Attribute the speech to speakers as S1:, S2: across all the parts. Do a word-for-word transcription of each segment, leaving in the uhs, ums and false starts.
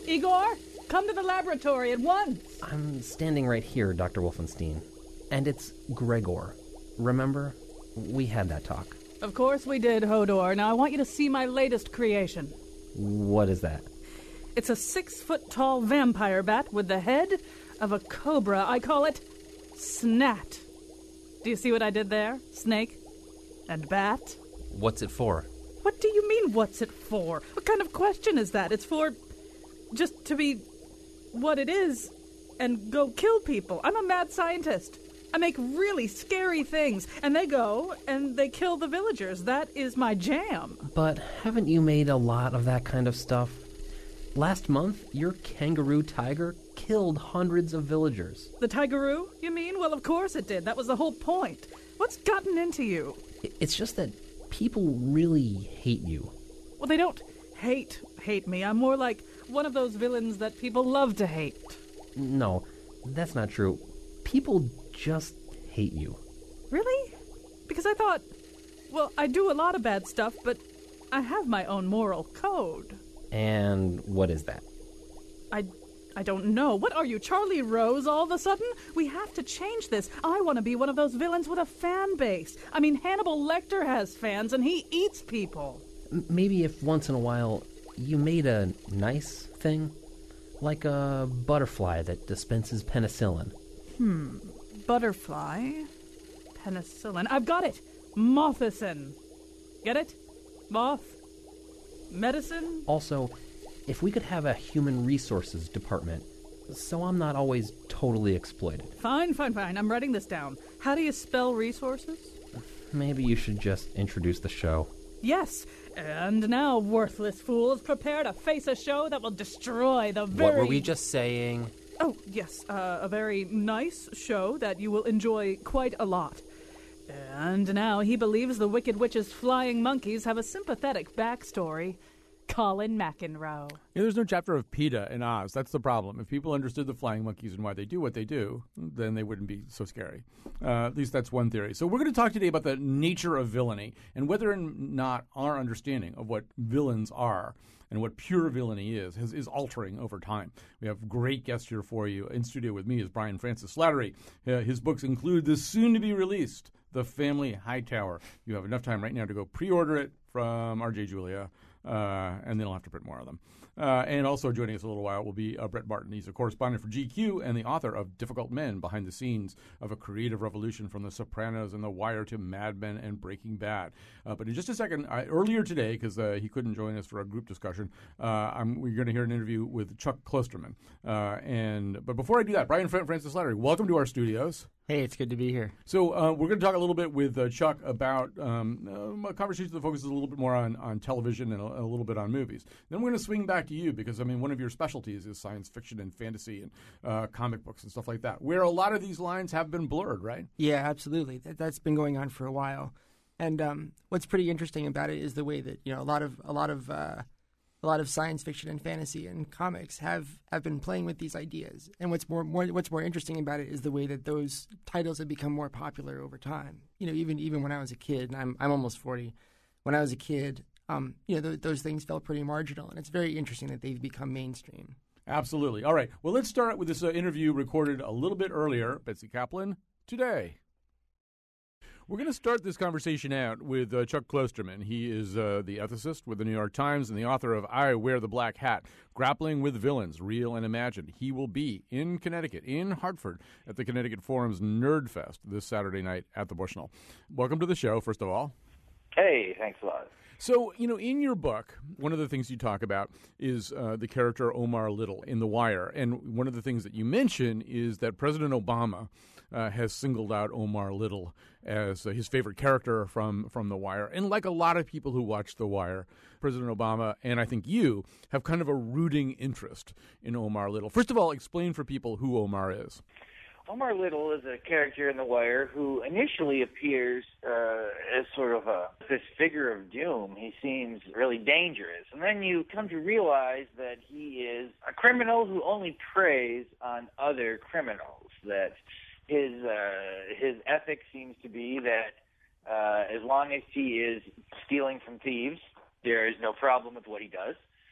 S1: Igor, come to the laboratory at once.
S2: I'm standing right here, Doctor Wolfenstein. And it's Gregor. Remember? We had that talk.
S1: Of course we did, Hodor. Now I want you to see my latest creation.
S2: What is that?
S1: It's a six-foot-tall vampire bat with the head of a cobra. I call it Snat. Do you see what I did there? Snake and bat.
S2: What's it for?
S1: What do you mean, what's it for? What kind of question is that? It's for just to be what it is and go kill people. I'm a mad scientist. I make really scary things, and they go and they kill the villagers. That is my jam.
S2: But haven't you made a lot of that kind of stuff? Last month, your kangaroo tiger killed hundreds of villagers.
S1: The tigeroo, you mean? Well, of course it did. That was the whole point. What's gotten into you?
S2: It's just that people really hate you.
S1: Well, they don't hate hate me. I'm more like one of those villains that people love to hate.
S2: No, that's not true. People just hate you.
S1: Really? Because I thought, well, I do a lot of bad stuff, but I have my own moral code.
S2: And what is that?
S1: I, I don't know. What are you, Charlie Rose, all of a sudden? We have to change this. I want to be one of those villains with a fan base. I mean, Hannibal Lecter has fans, and he eats people.
S2: M- maybe if once in a while you made a nice thing, like a butterfly that dispenses penicillin.
S1: Hmm, butterfly, penicillin. I've got it. Mothicin. Get it? Moth. Medicine?
S2: Also, if we could have a human resources department, so I'm not always totally exploited.
S1: Fine, fine, fine. I'm writing this down. How do you spell resources?
S2: Maybe you should just introduce the show.
S1: Yes. And now, worthless fools, prepare to face a show that will destroy the very...
S3: What were we just saying?
S1: Oh, yes. Uh, a very nice show that you will enjoy quite a lot. And now he believes the Wicked Witch's flying monkeys have a sympathetic backstory. Colin McEnroe.
S4: Yeah, there's no chapter of PETA in Oz. That's the problem. If people understood the flying monkeys and why they do what they do, then they wouldn't be so scary. Uh, at least that's one theory. So we're going to talk today about the nature of villainy and whether or not our understanding of what villains are and what pure villainy is, is, is altering over time. We have great guests here for you. In studio with me is Brian Francis Slattery. Uh, his books include the soon-to-be-released The Family Hightower. You have enough time right now to go pre-order it from R J Julia. Uh, and then I'll have to print more of them. Uh, and also joining us a little while will be uh, Brett Barton. He's a correspondent for G Q and the author of Difficult Men, Behind the Scenes of a Creative Revolution from The Sopranos and The Wire to Mad Men and Breaking Bad. Uh, but in just a second, I, earlier today, because uh, he couldn't join us for a group discussion, uh, I'm, we're going to hear an interview with Chuck Klosterman. Uh, and But before I do that, Brian F- Francis Slattery, welcome to our studios.
S5: Hey, it's good to be here.
S4: So uh, we're going to talk a little bit with uh, Chuck about um, a conversation that focuses a little bit more on, on television and a, a little bit on movies. Then we're going to swing back to you because, I mean, one of your specialties is science fiction and fantasy and uh, comic books and stuff like that, where a lot of these lines have been blurred, right?
S5: Yeah, absolutely. That, that's been going on for a while. And um, what's pretty interesting about it is the way that, you know, a lot of a lot of uh, a lot of science fiction and fantasy and comics have, have been playing with these ideas. And what's more, more what's more interesting about it is the way that those titles have become more popular over time. You know, even even when I was a kid, and I'm I'm almost forty. When I was a kid, um, you know, th- those things felt pretty marginal, and it's very interesting that they've become mainstream.
S4: Absolutely. All right. Well, let's start with this uh, interview recorded a little bit earlier. Betsy Kaplan, today. We're going to start this conversation out with uh, Chuck Klosterman. He is uh, the ethicist with the New York Times and the author of I Wear the Black Hat, Grappling with Villains, Real and Imagined. He will be in Connecticut, in Hartford, at the Connecticut Forum's Nerd Fest this Saturday night at the Bushnell. Welcome to the show, first of all.
S6: Hey, thanks a lot.
S4: So, you know, in your book, one of the things you talk about is uh, the character Omar Little in The Wire. And one of the things that you mention is that President Obama uh, has singled out Omar Little as uh, his favorite character from, from The Wire. And like a lot of people who watch The Wire, President Obama and I think you have kind of a rooting interest in Omar Little. First of all, explain for people who Omar is.
S6: Omar Little is a character in The Wire who initially appears uh, as sort of a this figure of doom. He seems really dangerous. And then you come to realize that he is a criminal who only preys on other criminals, that his uh, his ethic seems to be that uh, as long as he is stealing from thieves, there is no problem with what he does.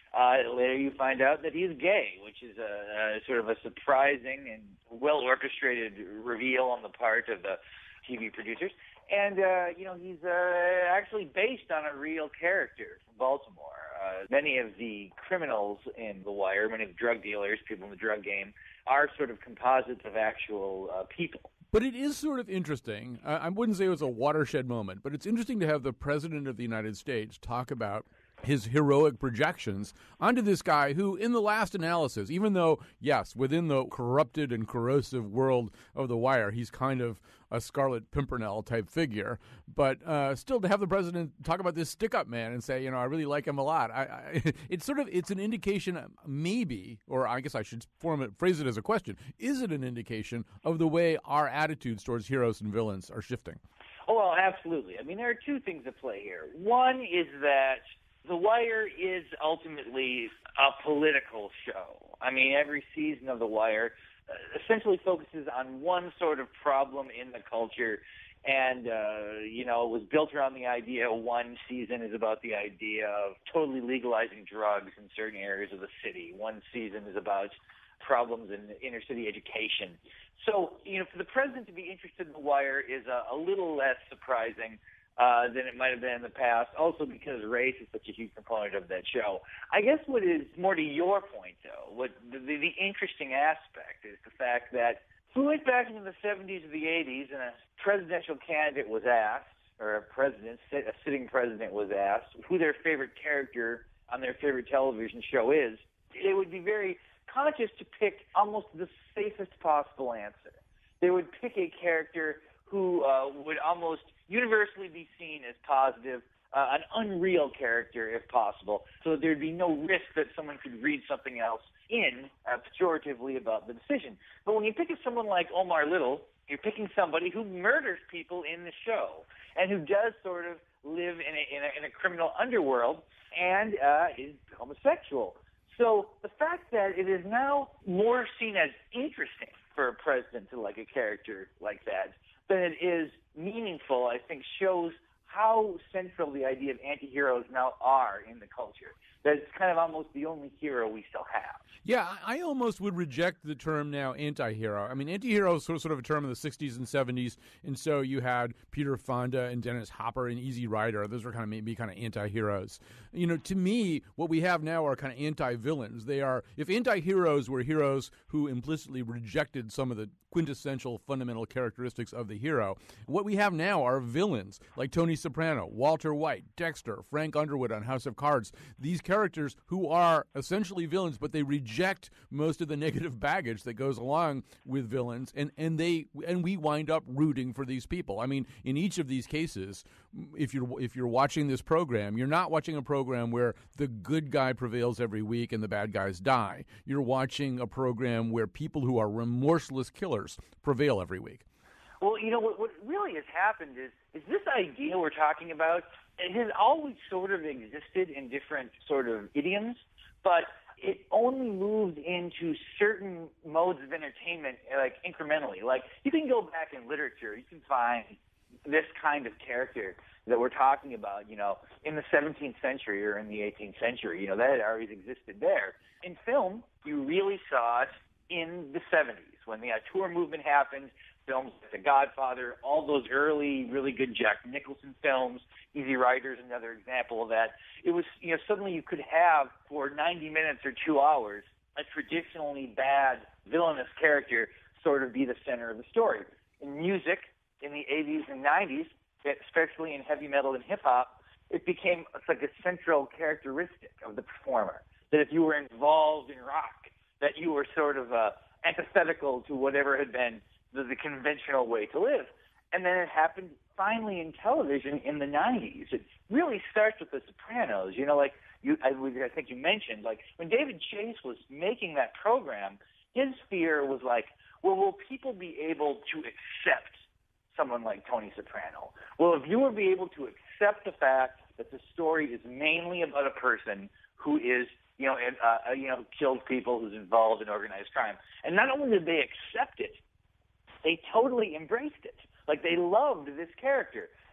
S6: Uh, later you find out that he's gay, which is a, a sort of a surprising and well-orchestrated reveal on the part of the T V producers. And, uh, you know, he's uh, actually based on a real character from Baltimore. Uh, many of the criminals in The Wire, many of the drug dealers, people in the drug game, are sort of composites of actual uh, people.
S4: But it is sort of interesting. Uh, I wouldn't say it was a watershed moment, but it's interesting to have the President of the United States talk about his heroic projections onto this guy who, in the last analysis, even though, yes, within the corrupted and corrosive world of The Wire, he's kind of a Scarlet Pimpernel type figure, but uh, still to have the president talk about this stick-up man and say, you know, I really like him a lot. I, I, it's sort of, it's an indication, maybe, or I guess I should form it, phrase it as a question, is it an indication of the way our attitudes towards heroes and villains are shifting?
S6: Oh, well, absolutely. I mean, there are two things at play here. One is that The Wire is ultimately a political show. I mean, every season of The Wire uh, essentially focuses on one sort of problem in the culture, and, uh, you know, it was built around the idea one season is about the idea of totally legalizing drugs in certain areas of the city. One season is about problems in inner city education. So, you know, for the president to be interested in The Wire is a, a little less surprising Uh, than it might have been in the past, also because race is such a huge component of that show. I guess what is more to your point, though, what the, the, the interesting aspect is the fact that we went back into the seventies or the eighties and a presidential candidate was asked, or a president, a sitting president was asked, who their favorite character on their favorite television show is. They would be very conscious to pick almost the safest possible answer. They would pick a character who uh, would almost universally be seen as positive, uh, an unreal character if possible, so that there'd be no risk that someone could read something else in uh, pejoratively about the decision. But when you pick someone like Omar Little, you're picking somebody who murders people in the show and who does sort of live in a, in a, in a criminal underworld and uh, is homosexual. So the fact that it is now more seen as interesting for a president to like a character like that than it is meaningful, I think, shows how central the idea of anti-heroes now are in the culture. That it's kind of almost the only hero we still have.
S4: Yeah, I almost would reject the term now anti-hero. I mean, anti-hero is sort of, sort of a term in the sixties and seventies, and so you had Peter Fonda and Dennis Hopper and Easy Rider. Those were kind of maybe kind of anti-heroes. You know, to me, what we have now are kind of anti-villains. They are, if anti-heroes were heroes who implicitly rejected some of the quintessential fundamental characteristics of the hero, what we have now are villains like Tony Soprano, Walter White, Dexter, Frank Underwood on House of Cards. These characters who are essentially villains, but they reject most of the negative baggage that goes along with villains, and, and they and we wind up rooting for these people. I mean, in each of these cases, if you're if you're watching this program, you're not watching a program where the good guy prevails every week and the bad guys die. You're watching a program where people who are remorseless killers prevail every week.
S6: Well, you know, what, what really has happened is, is this idea we're talking about, it has always sort of existed in different sort of idioms, but it only moved into certain modes of entertainment, like incrementally. Like, you can go back in literature, you can find this kind of character that we're talking about, you know, in the seventeenth century or in the eighteenth century. You know, that had always existed there. In film, you really saw it in the seventies when the auteur movement happened. Films like The Godfather, all those early, really good Jack Nicholson films, Easy Rider is another example of that. It was, you know, suddenly you could have for ninety minutes or two hours a traditionally bad villainous character sort of be the center of the story. In music, in the eighties and nineties, especially in heavy metal and hip-hop, it became like a central characteristic of the performer, that if you were involved in rock, that you were sort of uh, antithetical to whatever had been the, the conventional way to live. And then it happened finally in television in the nineties. It really starts with The Sopranos. You know, like you, I, I think you mentioned, like when David Chase was making that program, his fear was like, well, will people be able to accept someone like Tony Soprano? Will a viewer be able to accept the fact that the story is mainly about a person who is, you know, uh, you know, killed people, who's involved in organized crime? And not only did they accept it, they totally embraced it. Like, they loved this character.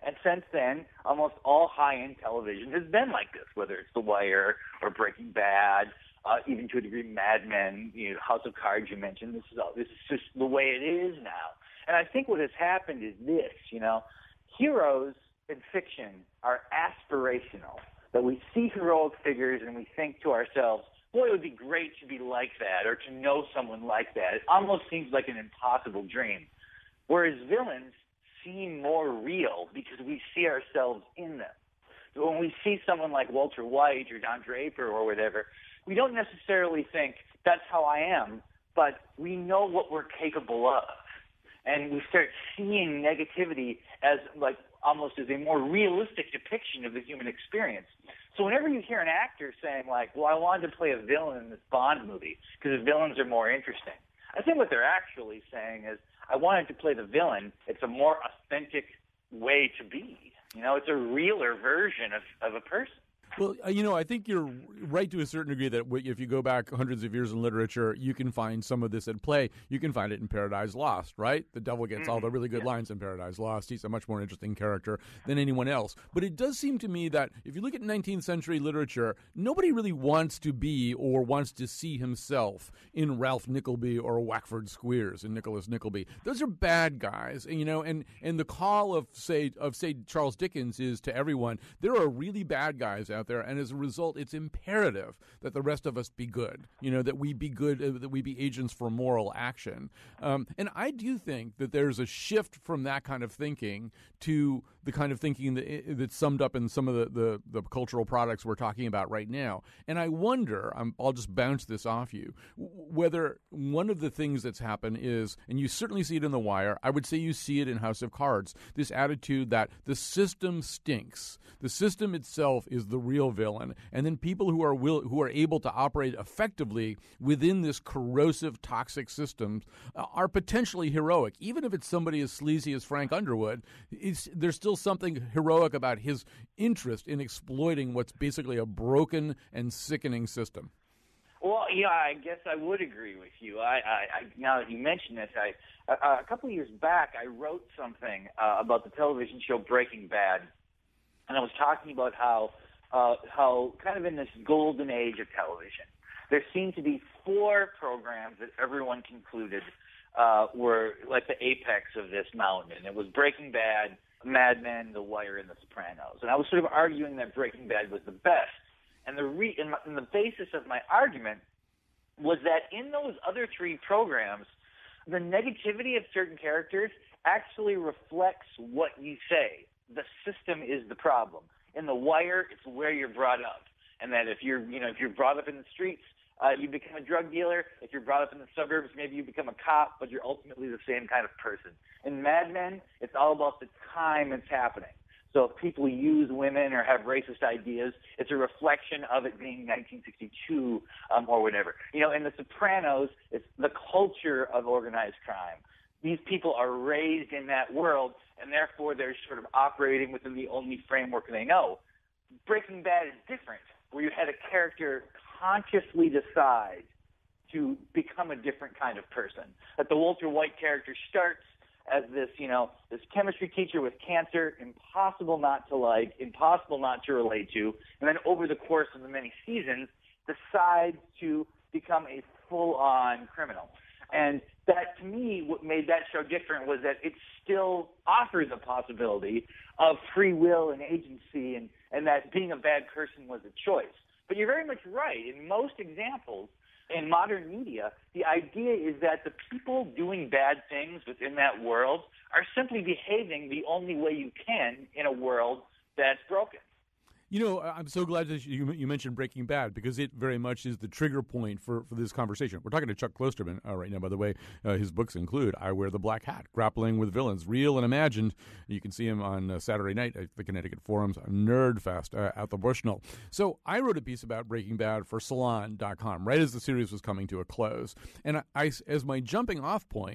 S6: And since then, almost all high-end television has been like this, whether it's The Wire or Breaking Bad, uh, even to a degree Mad Men, you know, House of Cards you mentioned. This is all, this is just the way it is now. And I think what has happened is this, you know, heroes in fiction are aspirational. That we see heroic figures and we think to ourselves, boy, it would be great to be like that or to know someone like that. It almost seems like an impossible dream. Whereas villains seem more real because we see ourselves in them. So when we see someone like Walter White or Don Draper or whatever, we don't necessarily think that's how I am, but we know what we're capable of. And we start seeing negativity as like almost as a more realistic depiction of the human experience. So whenever you hear an actor saying like, well, I wanted to play a villain in this Bond movie because the villains are more interesting, I think what they're actually saying is, I wanted to play the villain. It's a more authentic way to be. You know, it's a realer version of, of a person.
S4: Well, uh, you know, I think you're right to a certain degree that w- if you go back hundreds of years in literature, you can find some of this at play. You can find it in Paradise Lost, right? The devil gets mm-hmm. all the really good yeah. lines in Paradise Lost. He's a much more interesting character than anyone else. But it does seem to me that if you look at nineteenth century literature, nobody really wants to be or wants to see himself in Ralph Nickleby or Wackford Squeers in Nicholas Nickleby. Those are bad guys, you know, and, and the call of, say, of, say, Charles Dickens is to everyone, there are really bad guys out there, and as a result, it's imperative that the rest of us be good. You know, that we be good, uh, that we be agents for moral action. Um, and I do think that there's a shift from that kind of thinking to the kind of thinking that, that's summed up in some of the, the, the cultural products we're talking about right now. And I wonder, I'm, I'll just bounce this off you, whether one of the things that's happened is, and you certainly see it in The Wire, I would say you see it in House of Cards, this attitude that the system stinks. The system itself is the real villain, and then people who are will, who are able to operate effectively within this corrosive, toxic system uh, are potentially heroic. Even if it's somebody as sleazy as Frank Underwood, it's, there's still something heroic about his interest in exploiting what's basically a broken and sickening system.
S6: Well, yeah, I guess I would agree with you. I, I, I now that you mention it, I, uh, a couple of years back, I wrote something uh, about the television show Breaking Bad, and I was talking about how, uh, how kind of in this golden age of television, there seemed to be four programs that everyone concluded uh, were like the apex of this mountain. It was Breaking Bad, Mad Men, The Wire, and The Sopranos. And I was sort of arguing that Breaking Bad was the best. And the re- and, my, and the basis of my argument was that in those other three programs, the negativity of certain characters actually reflects what you say. The system is the problem. In The Wire, it's where you're brought up, and that if you're, you know, if you're brought up in the streets, uh, you become a drug dealer. If you're brought up in the suburbs, maybe you become a cop, but you're ultimately the same kind of person. In Mad Men, it's all about the time it's happening. So if people use women or have racist ideas, it's a reflection of it being nineteen sixty-two um, or whatever. You know, in The Sopranos, it's the culture of organized crime. These people are raised in that world, and therefore they're sort of operating within the only framework they know. Breaking Bad is different, where you had a character consciously decide to become a different kind of person. That the Walter White character starts as this, you know, this chemistry teacher with cancer, impossible not to like, impossible not to relate to, and then over the course of the many seasons, decides to become a full-on criminal. And that, to me, what made that show different was that it still offers a possibility of free will and agency, and, and that being a bad person was a choice. But you're very much right. In most examples, in modern media, the idea is that the people doing bad things within that world are simply behaving the only way you can in a world that's broken.
S4: You know, I'm so glad that you, you mentioned Breaking Bad, because it very much is the trigger point for, for this conversation. We're talking to Chuck Klosterman uh, right now, by the way. Uh, his books include I Wear the Black Hat, Grappling with Villains, Real and Imagined. You can see him on uh, Saturday night at the Connecticut Forum's Nerd Fest uh, at the Bushnell. So I wrote a piece about Breaking Bad for Salon dot com right as the series was coming to a close. And I, I, as my jumping off point,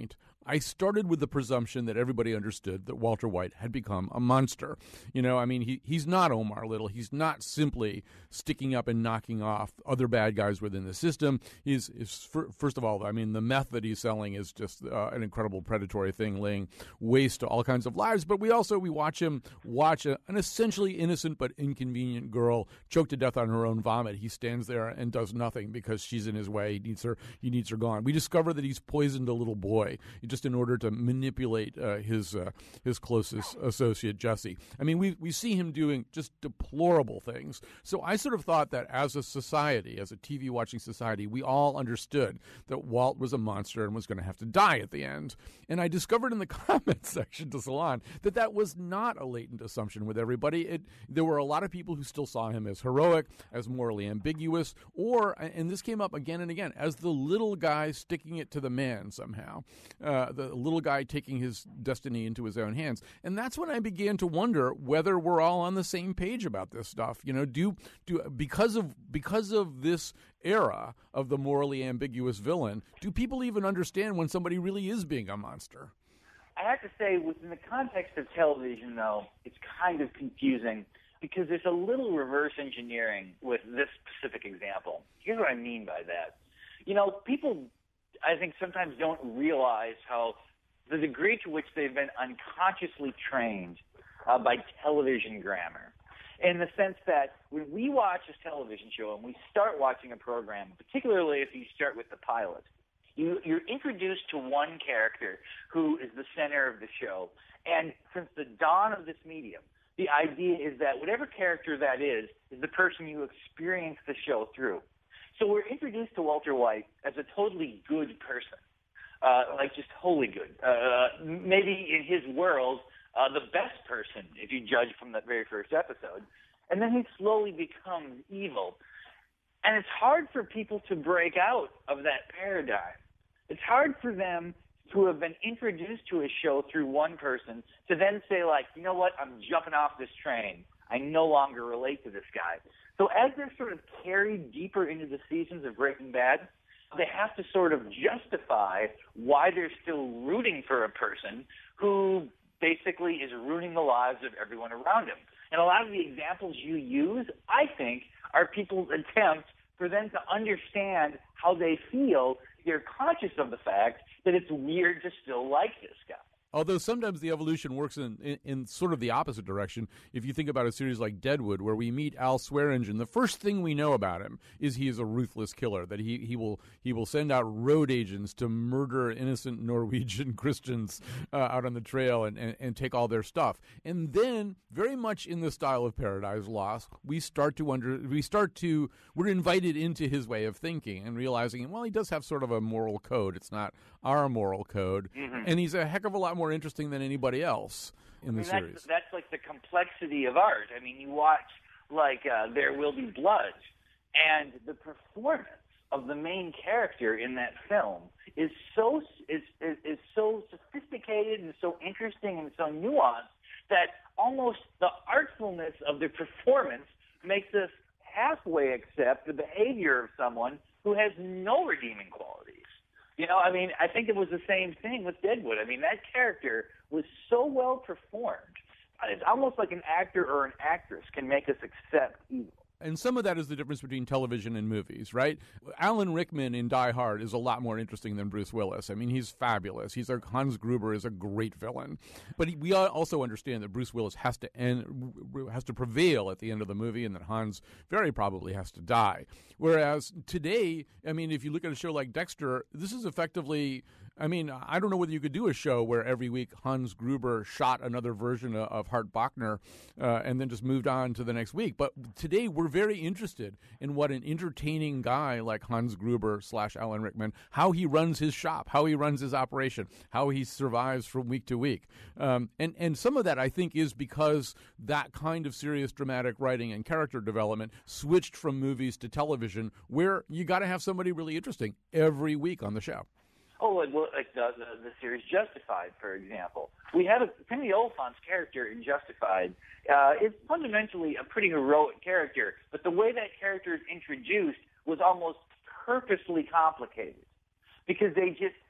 S4: I started with the presumption that everybody understood that Walter White had become a monster. You know, I mean, he he's not Omar Little. He's not simply sticking up and knocking off other bad guys within the system. He's, is, first of all, I mean, the meth that he's selling is just uh, an incredible predatory thing, laying waste to all kinds of lives. But we also, we watch him watch a, an essentially innocent but inconvenient girl choked to death on her own vomit. He stands there and does nothing because she's in his way. He needs her, he needs her gone. We discover that he's poisoned a little boy just in order to manipulate uh, his uh, his closest associate, Jesse. I mean, we we see him doing just deplorable things. So I sort of thought that as a society, as a T V watching society, we all understood that Walt was a monster and was going to have to die at the end. And I discovered in the comments section to Salon that that was not a latent assumption with everybody. It, there were a lot of people who still saw him as heroic, as morally ambiguous, or, and this came up again and again, as the little guy sticking it to the man somehow. Uh, the little guy taking his destiny into his own hands. And that's when I began to wonder whether we're all on the same page about this stuff. You know, do do because of because of this era of the morally ambiguous villain, do people even understand when somebody really is being a monster?
S6: I have to say, within the context of television, though, it's kind of confusing because there's a little reverse engineering with this specific example. Here's what I mean by that. You know, people, I think, sometimes don't realize how the degree to which they've been unconsciously trained uh, by television grammar, in the sense that when we watch a television show and we start watching a program, particularly if you start with the pilot, you, you're introduced to one character who is the center of the show. And since the dawn of this medium, the idea is that whatever character that is, is the person you experience the show through. So we're introduced to Walter White as a totally good person, uh, like just wholly good. Uh, maybe in his world, uh, the best person, if you judge from that very first episode. And then he slowly becomes evil. And it's hard for people to break out of that paradigm. It's hard for them to have been introduced to a show through one person to then say, like, you know what, I'm jumping off this train. I no longer relate to this guy. So as they're sort of carried deeper into the seasons of Breaking Bad, they have to sort of justify why they're still rooting for a person who basically is ruining the lives of everyone around him. And a lot of the examples you use, I think, are people's attempts for them to understand how they feel. They're conscious of the fact that it's weird to still like this guy.
S4: Although sometimes the evolution works in, in, in sort of the opposite direction. If you think about a series like Deadwood, where we meet Al Swearingen, the first thing we know about him is he is a ruthless killer, that he, he will he will send out road agents to murder innocent Norwegian Christians uh, out on the trail and, and, and take all their stuff. And then, very much in the style of Paradise Lost, we start to under we start to we're invited into his way of thinking and realizing, well, he does have sort of a moral code. It's not our moral code, mm-hmm. and he's a heck of a lot more interesting than anybody else in
S6: I mean,
S4: the series.
S6: That's, that's like the complexity of art. I mean, you watch like uh, There Will Be Blood, and the performance of the main character in that film is so is, is is so sophisticated and so interesting and so nuanced that almost the artfulness of the performance makes us halfway accept the behavior of someone who has no redeeming qualities. You know, I mean, I think it was the same thing with Deadwood. I mean, that character was so well performed. It's almost like an actor or an actress can make us accept evil.
S4: And some of that is the difference between television and movies, right? Alan Rickman in Die Hard is a lot more interesting than Bruce Willis. I mean, he's fabulous. He's a, Hans Gruber is a great villain. But he, we also understand that Bruce Willis has to end, has to prevail at the end of the movie, and that Hans very probably has to die. Whereas today, I mean, if you look at a show like Dexter, this is effectively, I mean, I don't know whether you could do a show where every week Hans Gruber shot another version of, of Hart Bachner uh, and then just moved on to the next week. But today we're very interested in what an entertaining guy like Hans Gruber slash Alan Rickman, how he runs his shop, how he runs his operation, how he survives from week to week. Um, and, and some of that, I think, is because that kind of serious dramatic writing and character development switched from movies to television, where you got to have somebody really interesting every week on the show.
S6: Oh, well, like the, the, the series Justified, for example. We have a, Timothy Olyphant's character in Justified uh, is fundamentally a pretty heroic character, but the way that character is introduced was almost purposely complicated because they just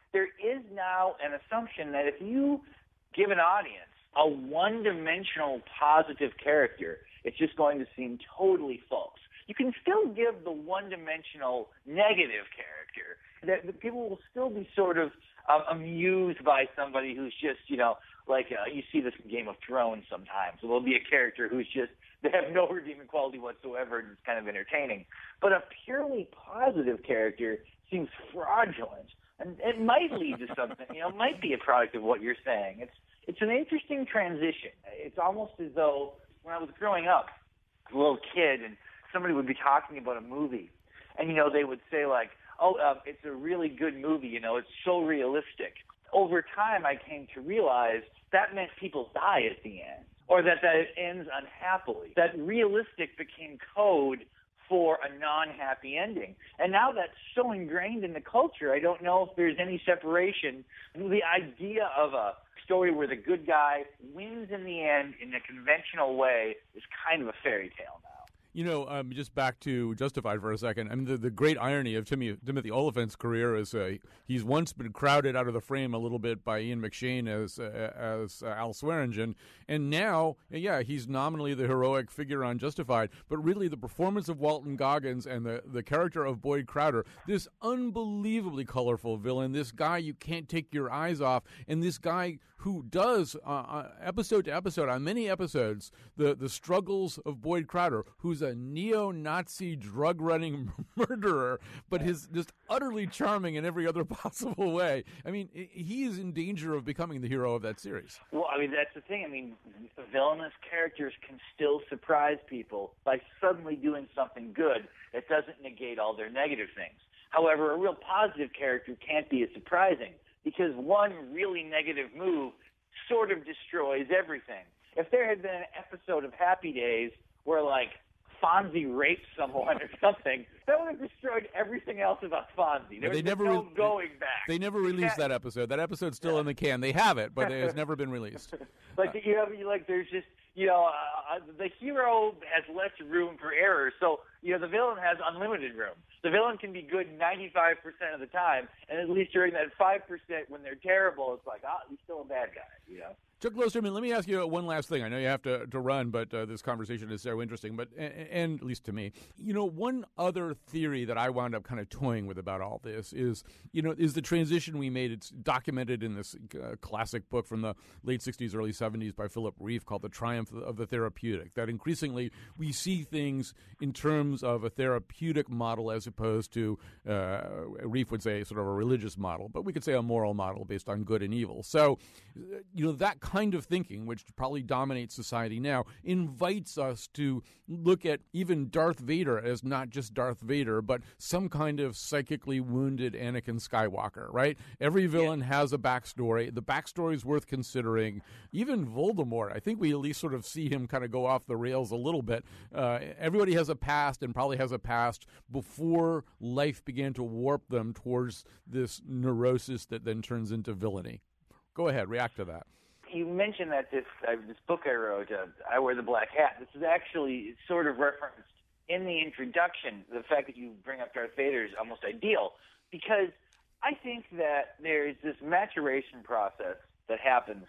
S6: there is now an assumption that if you give an audience a one-dimensional positive character, it's just going to seem totally false. You can still give the one-dimensional negative character. That the people will still be sort of uh, amused by somebody who's just, you know, like uh, you see this in Game of Thrones sometimes. There'll be a character who's just, they have no redeeming quality whatsoever and it's kind of entertaining. But a purely positive character seems fraudulent. And it might lead to something, you know, it might be a product of what you're saying. It's it's an interesting transition. It's almost as though when I was growing up, a little kid, and somebody would be talking about a movie, and, you know, they would say, like, oh, uh, it's a really good movie, you know, it's so realistic. Over time, I came to realize that meant people die at the end, or that, that it ends unhappily, that realistic became code for a non-happy ending. And now that's so ingrained in the culture, I don't know if there's any separation. The idea of a story where the good guy wins in the end in a conventional way is kind of a fairy tale now.
S4: You know, um, just back to Justified for a second. I mean, the, the great irony of Timmy, Timothy Olyphant's career is uh, he's once been crowded out of the frame a little bit by Ian McShane as uh, as uh, Al Swearingen, and now, yeah, he's nominally the heroic figure on Justified, but really the performance of Walton Goggins and the, the character of Boyd Crowder, this unbelievably colorful villain, this guy you can't take your eyes off, and this guy who does, uh, uh, episode to episode, on many episodes, the, the struggles of Boyd Crowder, who's a neo-Nazi drug-running murderer, but is just utterly charming in every other possible way. I mean, he is in danger of becoming the hero of that series.
S6: Well, I mean, that's the thing. I mean, villainous characters can still surprise people by suddenly doing something good that doesn't negate all their negative things. However, a real positive character can't be as surprising, because one really negative move sort of destroys everything. If there had been an episode of Happy Days where, like, Fonzie raped someone or something, that would have destroyed everything else about Fonzie. There
S4: they
S6: was
S4: never
S6: no
S4: re-
S6: going back.
S4: They never released that episode. That episode's still
S6: Yeah.
S4: in the can. They have it, but it has never been released.
S6: Like, you know, like there's just, you know, uh, the hero has less room for error, so, you know, the villain has unlimited room. The villain can be good ninety-five percent of the time, and at least during that five percent when they're terrible, it's like, ah, he's still a bad guy, you know?
S4: Chuck Klosterman, let me ask you one last thing. I know you have to, to run, but uh, this conversation is so interesting, but and, and at least to me. You know, one other theory that I wound up kind of toying with about all this is, you know, is the transition we made. It's documented in this uh, classic book from the late sixties, early seventies by Philip Reif called The Triumph of the Therapeutic, that increasingly we see things in terms of a therapeutic model as opposed to, uh, Reif would say, sort of a religious model, but we could say a moral model based on good and evil. So, you know, that kind of thinking, which probably dominates society now, invites us to look at even Darth Vader as not just Darth Vader, but some kind of psychically wounded Anakin Skywalker, right? Every villain yeah. has a backstory. The backstory is worth considering. Even Voldemort, I think we at least sort of see him kind of go off the rails a little bit. Uh, everybody has a past and probably has a past before life began to warp them towards this neurosis that then turns into villainy. Go ahead, react to that.
S6: You mentioned that this uh, this book I wrote, uh, I Wear the Black Hat, this is actually sort of referenced in the introduction. The fact that you bring up Darth Vader is almost ideal, because I think that there's this maturation process that happens,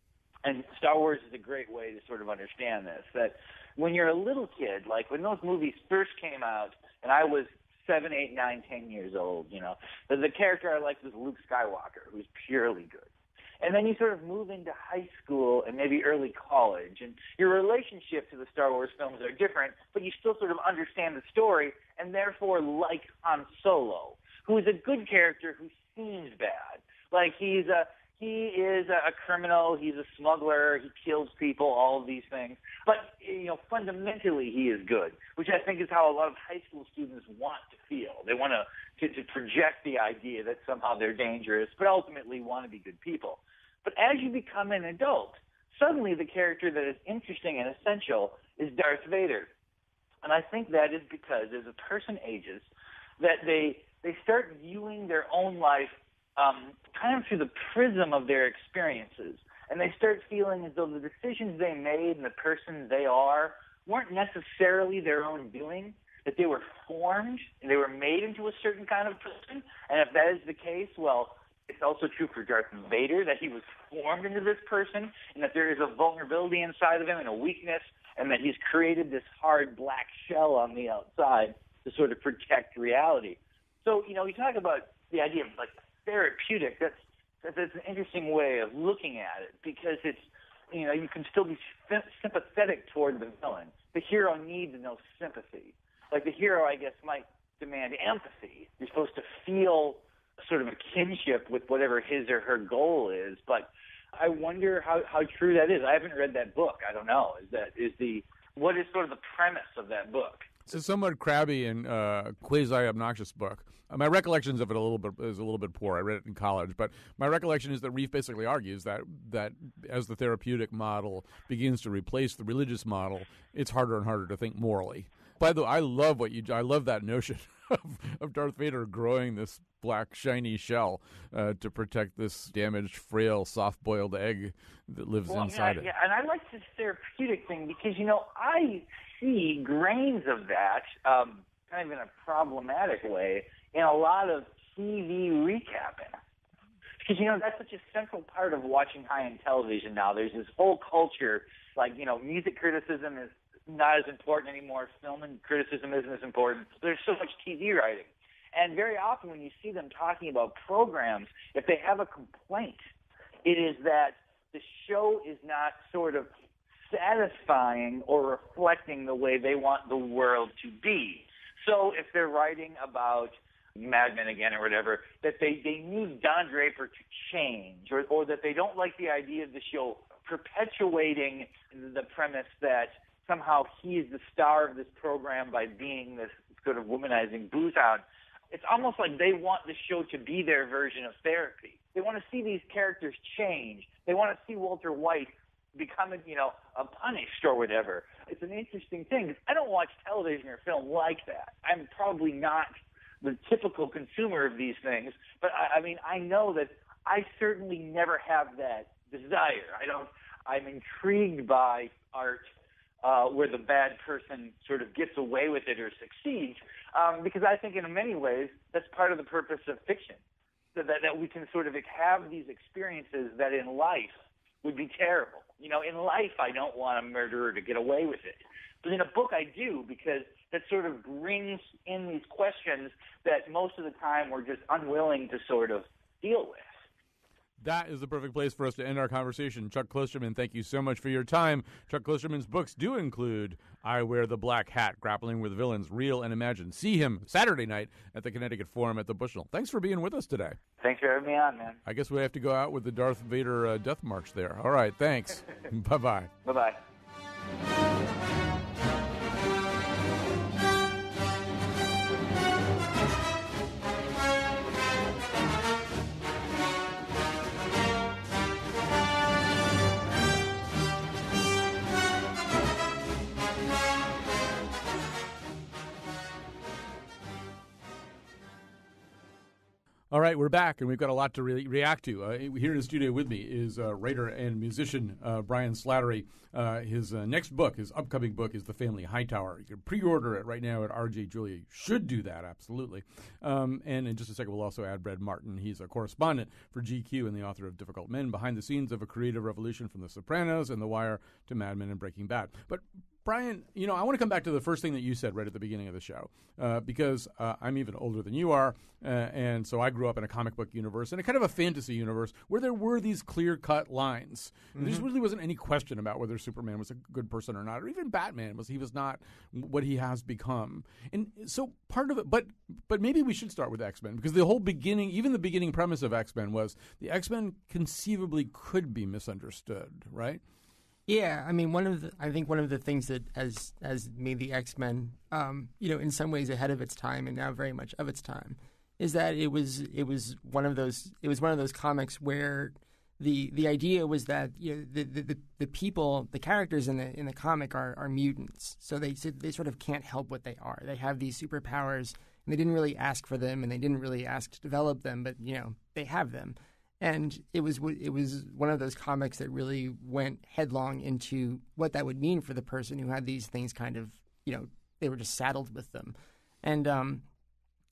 S6: and Star Wars is a great way to sort of understand this, that when you're a little kid, like when those movies first came out, and I was seven, eight, nine, ten years old, you know, the, the character I liked was Luke Skywalker, who's purely good. And then you sort of move into high school and maybe early college, and your relationship to the Star Wars films are different, but you still sort of understand the story, and therefore like Han Solo, who is a good character who seems bad. Like he's a he is a, a criminal, he's a smuggler, he kills people, all of these things. But you know, fundamentally he is good, which I think is how a lot of high school students want to feel. They want to, to, to project the idea that somehow they're dangerous, but ultimately want to be good people. But as you become an adult, suddenly the character that is interesting and essential is Darth Vader. And I think that is because as a person ages, that they they start viewing their own life um, kind of through the prism of their experiences. And they start feeling as though the decisions they made and the person they are weren't necessarily their own doing, that they were formed and they were made into a certain kind of person. And if that is the case, well, It's also true for Darth Vader, that he was formed into this person, and that there is a vulnerability inside of him and a weakness, and that he's created this hard black shell on the outside to sort of protect reality. So, you know, we talk about the idea of, like, therapeutic. That's, that's, that's an interesting way of looking at it, because it's, you know, you can still be sympathetic toward the villain. The hero needs no sympathy. Like, the hero, I guess, might demand empathy. You're supposed to feel sort of a kinship with whatever his or her goal is, but I wonder how, how true that is. I haven't read that book. I don't know. Is that is the what is sort of the premise of that book?
S4: It's a somewhat crabby and uh, quasi-obnoxious book. Uh, my recollections of it a little bit is a little bit poor. I read it in college, but my recollection is that Reef basically argues that that as the therapeutic model begins to replace the religious model, it's harder and harder to think morally. By the way, I love what you. I love that notion of, of Darth Vader growing this black shiny shell uh, to protect this damaged, frail, soft-boiled egg that lives
S6: well,
S4: inside
S6: yeah,
S4: it.
S6: Yeah, and I like this therapeutic thing because, you know, I see grains of that, um, kind of in a problematic way, in a lot of T V recapping. Because, you know, that's such a central part of watching high-end television now. There's this whole culture, like, you know, music criticism is not as important anymore. Film and criticism isn't as important. There's so much T V writing. And very often when you see them talking about programs, if they have a complaint, it is that the show is not sort of satisfying or reflecting the way they want the world to be. So if they're writing about Mad Men again or whatever, that they, they need Don Draper to change, or, or that they don't like the idea of the show perpetuating the premise that somehow he is the star of this program by being this sort of womanizing booze hound. It's almost like they want the show to be their version of therapy. They want to see these characters change. They want to see Walter White become, you know, a punished or whatever. It's an interesting thing. I don't watch television or film like that. I'm probably not the typical consumer of these things, but I, I mean, I know that I certainly never have that desire. I don't. I'm intrigued by art uh, where the bad person sort of gets away with it or succeeds, um, because I think in many ways that's part of the purpose of fiction, so that, that we can sort of have these experiences that in life would be terrible. You know, in life I don't want a murderer to get away with it, but in a book I do, because that sort of brings in these questions that most of the time we're just unwilling to sort of deal with.
S4: That is the perfect place for us to end our conversation. Chuck Klosterman, thank you so much for your time. Chuck Klosterman's books do include I Wear the Black Hat, Grappling with Villains, Real and Imagined. See him Saturday night at the Connecticut Forum at the Bushnell. Thanks for being with us today.
S6: Thanks for having me on, man.
S4: I guess we have to go out with the Darth Vader uh, death march there. All right, thanks. Bye-bye.
S6: Bye-bye.
S4: All right, we're back, and we've got a lot to re- react to. Uh, here in the studio with me is uh, writer and musician uh, Brian Slattery. Uh, his uh, next book, his upcoming book, is The Family Hightower. You can pre-order it right now at R J Julia. You should do that, absolutely. Um, and in just a second, we'll also add Brad Martin. He's a correspondent for G Q and the author of Difficult Men, behind the scenes of a creative revolution from The Sopranos and The Wire to Mad Men and Breaking Bad. But Brian, you know, I want to come back to the first thing that you said right at the beginning of the show, uh, because uh, I'm even older than you are, uh, and so I grew up in a comic book universe and a kind of a fantasy universe where there were these clear-cut lines. Mm-hmm. There just really wasn't any question about whether Superman was a good person or not, or even Batman was he was not what he has become. And so part of it, but but maybe we should start with X-Men, because the whole beginning, even the beginning premise of X-Men was the X-Men conceivably could be misunderstood, right?
S5: Yeah, I mean, one of the, I think one of the things that has has made the X-Men, um, you know, in some ways ahead of its time and now very much of its time, is that it was it was one of those it was one of those comics where the the idea was that, you know, the the, the people, the characters in the in the comic are, are mutants, so they they sort of can't help what they are. They have these superpowers, and they didn't really ask for them, and they didn't really ask to develop them, but you know, they have them. And it was it was one of those comics that really went headlong into what that would mean for the person who had these things kind of, you know, they were just saddled with them. And um,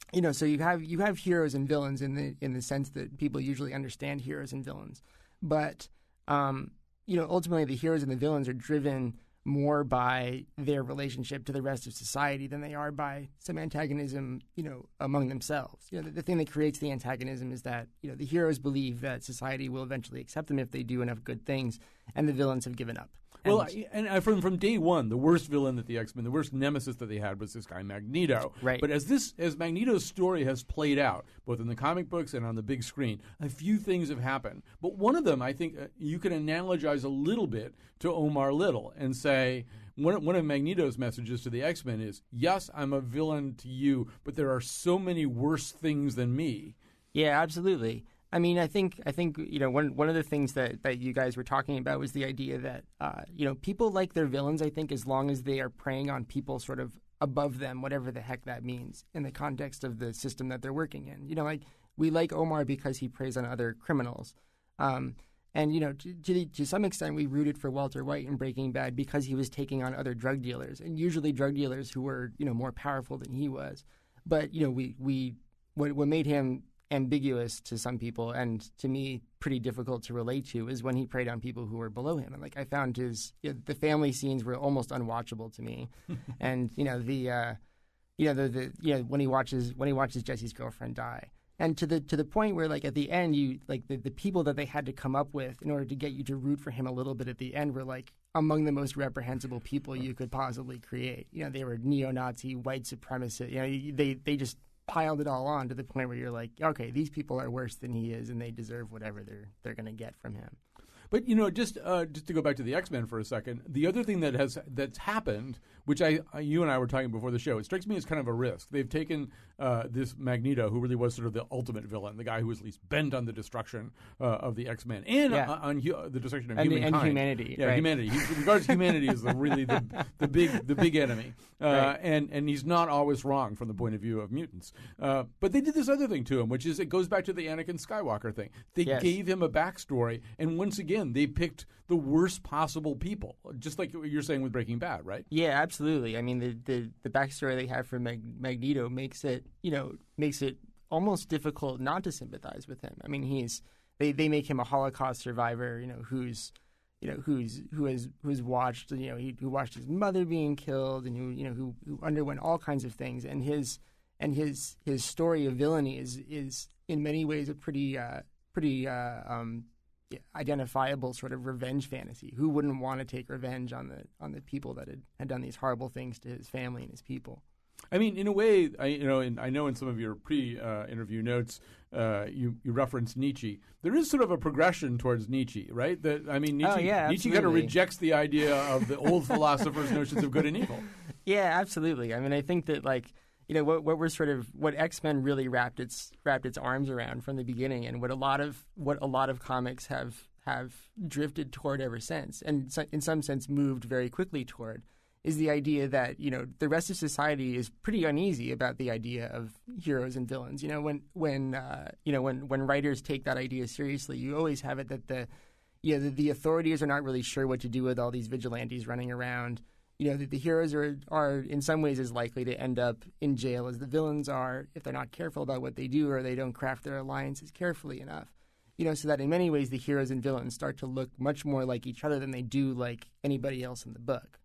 S5: you know, so you have you have heroes and villains in the in the sense that people usually understand heroes and villains, but um, you know, ultimately the heroes and the villains are driven more by their relationship to the rest of society than they are by some antagonism, you know, among themselves. You know, the, the thing that creates the antagonism is that, you know, the heroes believe that society will eventually accept them if they do enough good things, and the villains have given up.
S4: Well, and, and from from day one, the worst villain that the X-Men, the worst nemesis that they had was this guy Magneto.
S5: Right.
S4: But as this, as Magneto's story has played out, both in the comic books and on the big screen, a few things have happened. But one of them, I think, uh, you can analogize a little bit to Omar Little and say one one of Magneto's messages to the X-Men is, "Yes, I'm a villain to you, but there are so many worse things than me."
S5: Yeah, absolutely. I mean, I think I think you know one one of the things that, that you guys were talking about was the idea that uh, you know people like their villains. I think as long as they are preying on people sort of above them, whatever the heck that means in the context of the system that they're working in. You know, like we like Omar because he preys on other criminals, um, and you know to, to to some extent we rooted for Walter White in Breaking Bad because he was taking on other drug dealers, and usually drug dealers who were you know more powerful than he was. But you know we we what what made him ambiguous to some people and to me pretty difficult to relate to is when he preyed on people who were below him. And like I found his you know, the family scenes were almost unwatchable to me. And you know the uh, you know the, the you know when he watches when he watches Jesse's girlfriend die. And to the to the point where like at the end you like the, the people that they had to come up with in order to get you to root for him a little bit at the end were like among the most reprehensible people you could possibly create. You know, they were neo-Nazi, white supremacist. You know, they they just piled it all on to the point where you're like, okay, these people are worse than he is, and they deserve whatever they're they're going to get from him.
S4: But you know, just uh, just to go back to the X-Men for a second, the other thing that has that's happened, which I you and I were talking before the show, it strikes me as kind of a risk. They've taken uh, this Magneto, who really was sort of the ultimate villain, the guy who was at least bent on the destruction uh, of the X-Men and
S5: yeah.
S4: on, on hu- the destruction of
S5: and,
S4: humankind
S5: and humanity.
S4: Yeah,
S5: right.
S4: humanity. He regards humanity as the, really the the big the big enemy, uh,
S5: right.
S4: and and he's not always wrong from the point of view of mutants. Uh, but they did this other thing to him, which is it goes back to the Anakin Skywalker thing. They
S5: yes.
S4: gave him a backstory, and once again, they picked the worst possible people, just like you're saying with Breaking Bad, right?
S5: Yeah, absolutely. I mean, the the, the backstory they have for Mag- Magneto makes it, you know, makes it almost difficult not to sympathize with him. I mean, he's they, they make him a Holocaust survivor, you know, who's you know who's who has who's watched you know he, who watched his mother being killed and who you know who, who underwent all kinds of things, and his and his his story of villainy is is in many ways a pretty uh, pretty. Uh, um, identifiable sort of revenge fantasy. Who wouldn't want to take revenge on the on the people that had, had done these horrible things to his family and his people?
S4: I mean, in a way, I you know, in, I know in some of your pre-interview uh, notes, uh, you you reference Nietzsche. There is sort of a progression towards Nietzsche, right? That I mean, Nietzsche,
S5: oh, yeah,
S4: Nietzsche kind of rejects the idea of the old philosophers' notions of good and evil.
S5: Yeah, absolutely. I mean, I think that like. You know what? What we're sort of what X-Men really wrapped its wrapped its arms around from the beginning, and what a lot of what a lot of comics have have drifted toward ever since, and so, in some sense moved very quickly toward, is the idea that you know the rest of society is pretty uneasy about the idea of heroes and villains. You know when when uh, you know when when writers take that idea seriously, you always have it that the you know the, the authorities are not really sure what to do with all these vigilantes running around. You know, the, the heroes are, are in some ways as likely to end up in jail as the villains are if they're not careful about what they do or they don't craft their alliances carefully enough. You know, so that in many ways the heroes and villains start to look much more like each other than they do like anybody else in the book.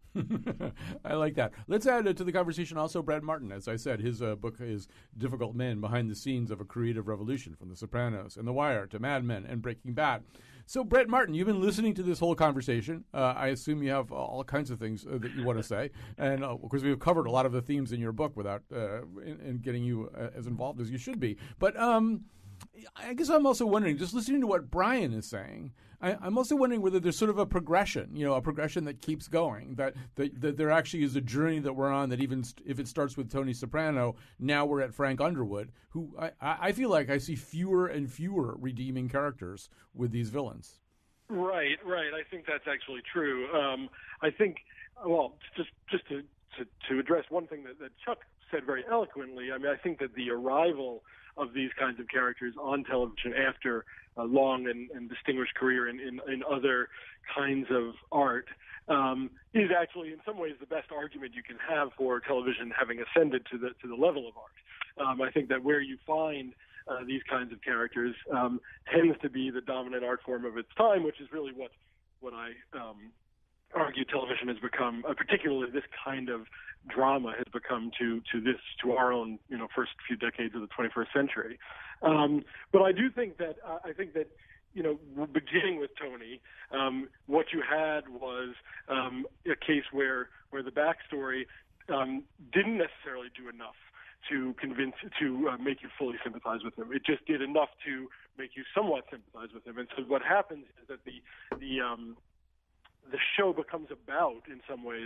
S4: I like that. Let's add uh, to the conversation also Brad Martin. As I said, his uh, book is Difficult Men, Behind the Scenes of a Creative Revolution, from The Sopranos and The Wire to Mad Men and Breaking Bad. So, Brett Martin, you've been listening to this whole conversation. Uh, I assume you have all kinds of things uh, that you want to say. And, uh, of course, we've covered a lot of the themes in your book without uh, in, in getting you uh, as involved as you should be. But um, I guess I'm also wondering, just listening to what Brian is saying, I, I'm also wondering whether there's sort of a progression, you know, a progression that keeps going, that, that, that there actually is a journey that we're on that even st- if it starts with Tony Soprano, now we're at Frank Underwood, who I, I feel like I see fewer and fewer redeeming characters with these villains.
S3: Right, right. I think that's actually true. Um, I think, well, just just to, to, to address one thing that, that Chuck said very eloquently, I mean, I think that the arrival of these kinds of characters on television after a long and, and distinguished career in, in, in other kinds of art um, is actually in some ways the best argument you can have for television having ascended to the to the level of art. Um, I think that where you find uh, these kinds of characters um, tends to be the dominant art form of its time, which is really what what I um, argue television has become, uh, particularly this kind of drama has become to to this to our own you know first few decades of the twenty-first century. Um, but I do think that uh, I think that. You know, beginning with Tony, um, what you had was um, a case where where the backstory um, didn't necessarily do enough to convince to uh, make you fully sympathize with him. It just did enough to make you somewhat sympathize with him. And so what happens is that the the um, the show becomes about, in some ways,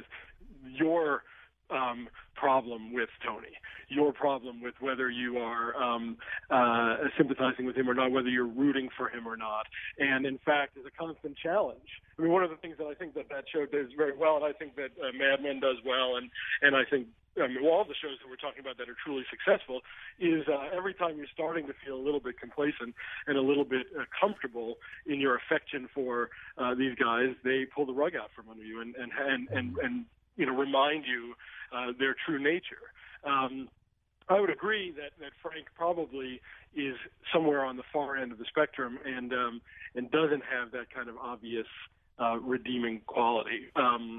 S3: your um, problem with Tony, your problem with whether you are um, uh, sympathizing with him or not, whether you're rooting for him or not. And in fact, is a constant challenge. I mean, one of the things that I think that that show does very well, and I think that uh, Mad Men does well, and, and I think I mean, all the shows that we're talking about that are truly successful, is uh, every time you're starting to feel a little bit complacent and a little bit uh, comfortable in your affection for uh, these guys, they pull the rug out from under you and and and and, and you know remind you uh, their true nature. Um, I would agree that, that Frank probably is somewhere on the far end of the spectrum and um, and doesn't have that kind of obvious uh, redeeming quality. Um,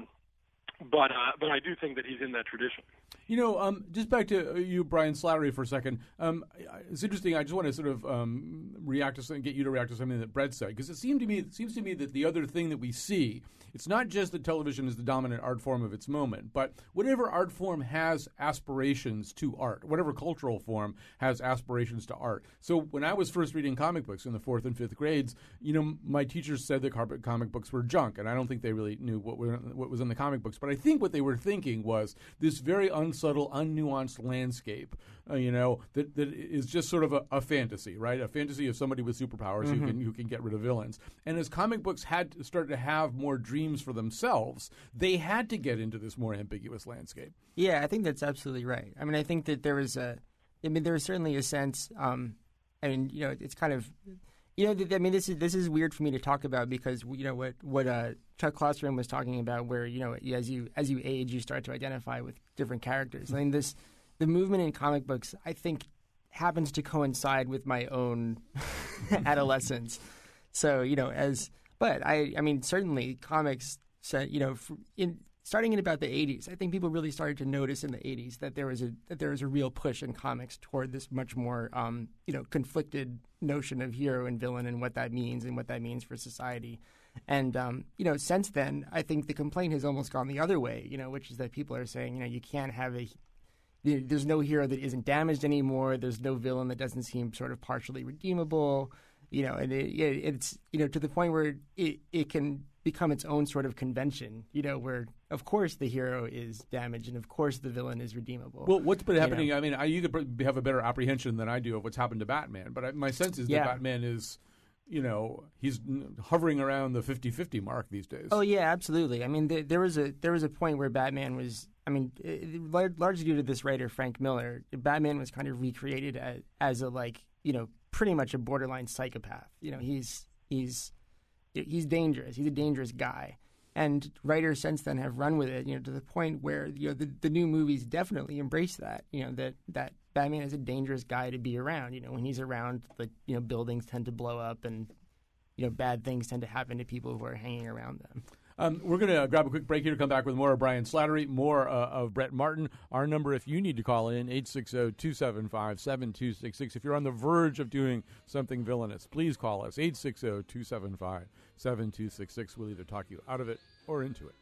S3: but uh, but I do think that he's in that tradition.
S4: You know, um, just back to you, Brian Slattery, for a second. Um, it's interesting. I just want to sort of um, react to something, get you to react to something that Brett said, because it seemed to me, it seems to me that the other thing that we see, it's not just that television is the dominant art form of its moment, but whatever art form has aspirations to art, whatever cultural form has aspirations to art. So when I was first reading comic books in the fourth and fifth grades, you know, my teachers said that comic books were junk, and I don't think they really knew what were, what was in the comic books. But I think what they were thinking was this very unsubtle, unnuanced landscape, uh, you know, that, that is just sort of a, a fantasy, right? A fantasy of somebody with superpowers mm-hmm. who can who can get rid of villains. And as comic books had to start to have more dreams for themselves, they had to get into this more ambiguous landscape.
S5: Yeah, I think that's absolutely right. I mean, I think that there was a, I mean, there was certainly a sense. Um, I mean, you know, it's kind of. You know, I mean, this is this is weird for me to talk about because you know what what uh, Chuck Klosterman was talking about, where you know as you as you age, you start to identify with different characters. I mean, this the movement in comic books, I think, happens to coincide with my own adolescence. So you know, as but I I mean, certainly comics, you know, in starting in about the eighties, I think people really started to notice in the eighties that there was a that there was a real push in comics toward this much more um, you know conflicted notion of hero and villain and what that means and what that means for society. And um, you know, since then, I think the complaint has almost gone the other way. You know, which is that people are saying, you know, you can't have a there's no hero that isn't damaged anymore. There's no villain that doesn't seem sort of partially redeemable. You know, and it, it, it's you know to the point where it it can become its own sort of convention, you know, where of course the hero is damaged and of course the villain is redeemable.
S4: Well, what's been happening?
S5: You know?
S4: I mean, I, you could have a better apprehension than I do of what's happened to Batman, but I, my sense is
S5: yeah.
S4: that Batman is, you know, he's hovering around the fifty-fifty mark these days.
S5: Oh yeah, absolutely. I mean, th- there was a there was a point where Batman was. I mean, it, largely due to this writer Frank Miller, Batman was kind of recreated as, as a like, you know, pretty much a borderline psychopath. You know, he's he's he's dangerous. He's a dangerous guy. And writers since then have run with it, you know, to the point where, you know, the, the new movies definitely embrace that, you know, that, that Batman is a dangerous guy to be around. You know, when he's around, the, you know, buildings tend to blow up and, you know, bad things tend to happen to people who are hanging around them.
S4: Um, we're going to grab a quick break here to come back with more of Brian Slattery, more uh, of Brett Martin. Our number, if you need to call in, eight six zero, two seven five, seven two six six. If you're on the verge of doing something villainous, please call us, eight six zero, two seven five, seven two six six. We'll either talk you out of it or into it.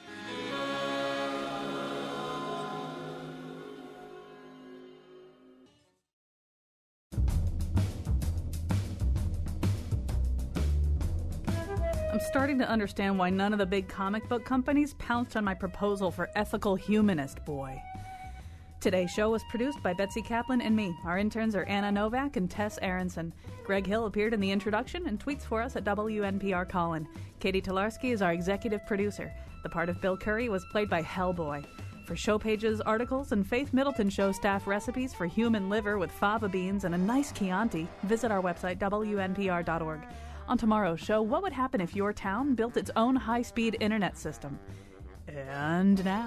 S1: I'm starting to understand why none of the big comic book companies pounced on my proposal for Ethical Humanist Boy. Today's show was produced by Betsy Kaplan and me. Our interns are Anna Novak and Tess Aronson. Greg Hill appeared in the introduction and tweets for us at W N P R Colin. Katie Tolarski is our executive producer. The part of Bill Curry was played by Hellboy. For show pages, articles, and Faith Middleton Show staff recipes for human liver with fava beans and a nice Chianti, visit our website, W N P R dot org. On tomorrow's show, what would happen if your town built its own high-speed internet system? And now...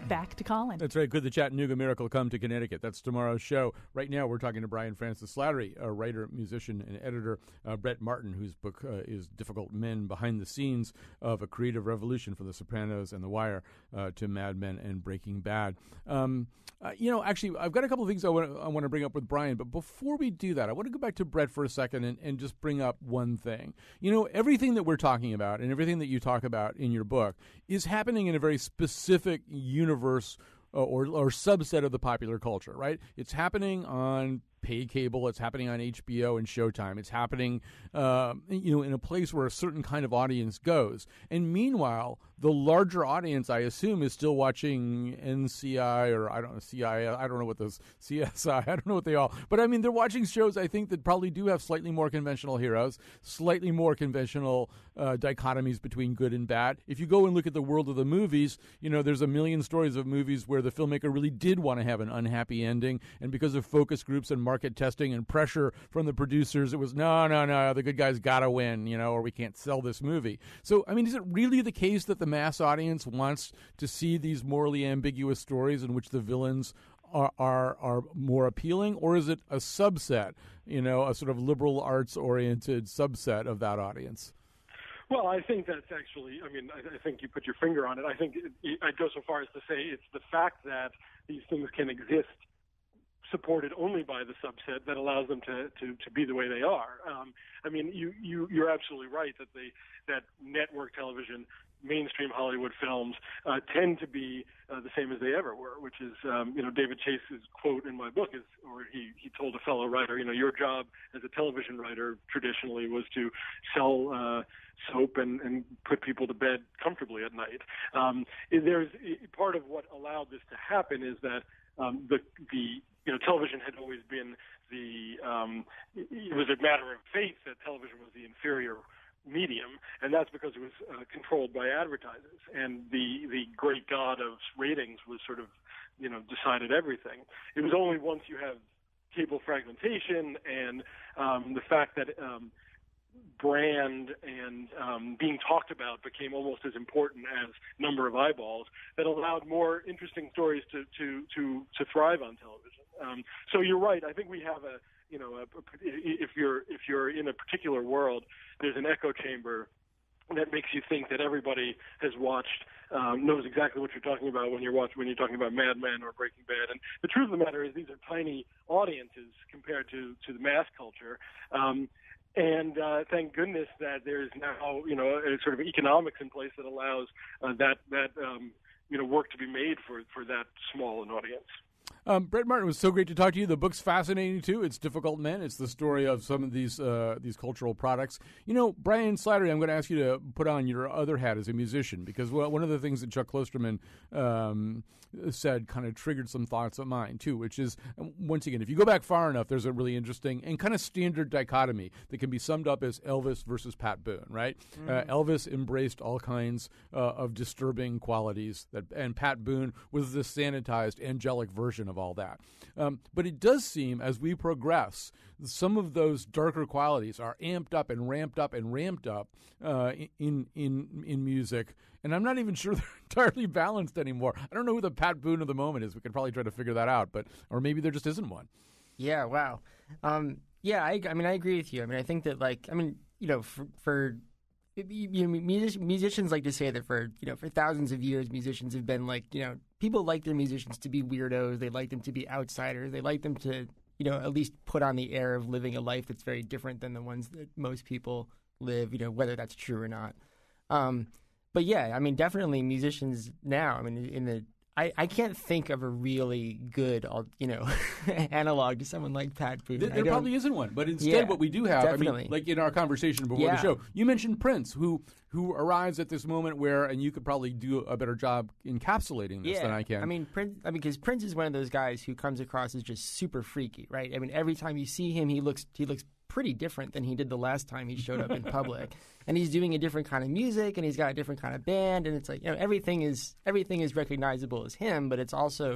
S1: back to Colin.
S4: That's right. Could the Chattanooga Miracle come to Connecticut? That's tomorrow's show. Right now, we're talking to Brian Francis Slattery, a writer, musician, and editor. Uh, Brett Martin, whose book uh, is Difficult Men, Behind the Scenes of a Creative Revolution from The Sopranos and The Wire uh, to Mad Men and Breaking Bad. Um, uh, you know, actually, I've got a couple of things I want I want to bring up with Brian, but before we do that, I want to go back to Brett for a second and, and just bring up one thing. You know, everything that we're talking about and everything that you talk about in your book is happening in a very specific universe or, or subset of the popular culture, right? It's happening on pay cable. It's happening on H B O and Showtime. It's happening, uh, you know, in a place where a certain kind of audience goes. And meanwhile, the larger audience, I assume, is still watching N C I or I don't know, C I A. I don't know what those C S I. I don't know what they all. But I mean, they're watching shows, I think, that probably do have slightly more conventional heroes, slightly more conventional uh, dichotomies between good and bad. If you go and look at the world of the movies, you know, there's a million stories of movies where the filmmaker really did want to have an unhappy ending, and because of focus groups and market testing and pressure from the producers, it was no, no, no, the good guys got to win, you know, or we can't sell this movie. So, I mean, is it really the case that the mass audience wants to see these morally ambiguous stories in which the villains are are, are more appealing, or is it a subset, you know, a sort of liberal arts-oriented subset of that audience?
S3: Well, I think that's actually, I mean, I, I think you put your finger on it. I think it, I'd go so far as to say it's the fact that these things can exist supported only by the subset that allows them to, to, to be the way they are. Um, I mean, you, you, you're absolutely right that the that network television, mainstream Hollywood films uh, tend to be uh, the same as they ever were, which is, um, you know, David Chase's quote in my book is, or he, he told a fellow writer, you know, your job as a television writer traditionally was to sell uh, soap and, and put people to bed comfortably at night. Um, there's part of what allowed this to happen is that um, the the you know, television had always been the, um, it was a matter of faith that television was the inferior medium, and that's because it was uh, controlled by advertisers, and the, the great god of ratings was sort of, you know, decided everything. It was only once you have cable fragmentation and um, the fact that um, brand and um, being talked about became almost as important as number of eyeballs that allowed more interesting stories to, to, to, to thrive on television. Um, so you're right. I think we have a, you know, a, a, if you're if you're in a particular world, there's an echo chamber that makes you think that everybody has watched, um, knows exactly what you're talking about when you're watching when you're talking about Mad Men or Breaking Bad. And the truth of the matter is, these are tiny audiences compared to to the mass culture. Um, And uh, thank goodness that there's now, you know, a sort of economics in place that allows uh, that that um, you know work to be made for, for that small an audience.
S4: Um, Brett Martin, it was so great to talk to you. The book's fascinating too. It's Difficult Men. It's the story of some of these uh, these cultural products. You know, Brian Slattery, I'm going to ask you to put on your other hat as a musician, because well, one of the things that Chuck Klosterman um, said kind of triggered some thoughts of mine too, which is, once again, if you go back far enough, there's a really interesting and kind of standard dichotomy that can be summed up as Elvis versus Pat Boone, right? Mm. Uh, Elvis embraced all kinds uh, of disturbing qualities, that, and Pat Boone was the sanitized, angelic version of all that. Um, but it does seem, as we progress, some of those darker qualities are amped up and ramped up and ramped up uh, in in in music, and I'm not even sure they're entirely balanced anymore. I don't know who the Pat Boone of the moment is. We could probably try to figure that out, but or maybe there just isn't one.
S5: Yeah. Wow. Um, yeah. I, I mean, I agree with you. I mean, I think that, like, I mean, you know, for, for you know, music, musicians like to say that for, you know, for thousands of years, musicians have been like, you know, people like their musicians to be weirdos. They like them to be outsiders. They like them to, you know, at least put on the air of living a life that's very different than the ones that most people live, you know, whether that's true or not. Um, but yeah, I mean, definitely musicians now, I mean, in the, I, I can't think of a really good, you know, analog to someone like Pat Boone.
S4: There, there probably isn't one, but instead,
S5: yeah,
S4: what we do have,
S5: definitely.
S4: I mean, like in our conversation before
S5: yeah.
S4: the show, you mentioned Prince, who who arrives at this moment where, and you could probably do a better job encapsulating this
S5: yeah.
S4: than I can.
S5: I mean, Prince, I mean, because Prince is one of those guys who comes across as just super freaky, right? I mean, every time you see him, he looks he looks pretty different than he did the last time he showed up in public. And he's doing a different kind of music, and he's got a different kind of band, and it's like, you know, everything is everything is recognizable as him, but it's also,